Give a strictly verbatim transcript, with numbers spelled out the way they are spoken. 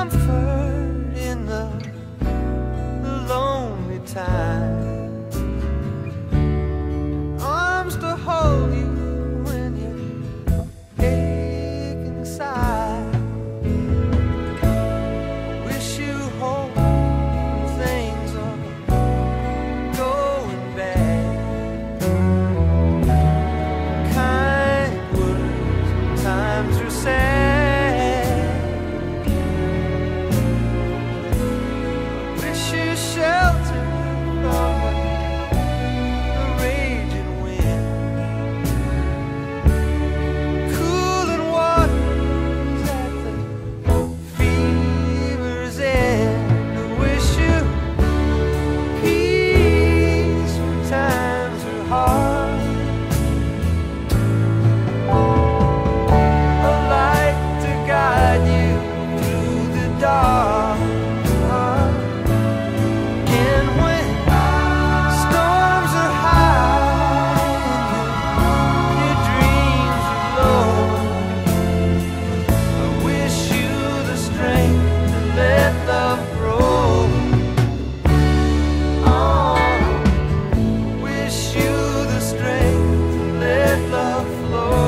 comfort in the lonely time, arms to hold you when you're aching inside. I wish you hope when things are going bad. Kind words when times are sad. Shelter from the raging wind, cooling waters at the fever's end. I wish you peace when times are hard, a light to guide you through the dark. Love flow.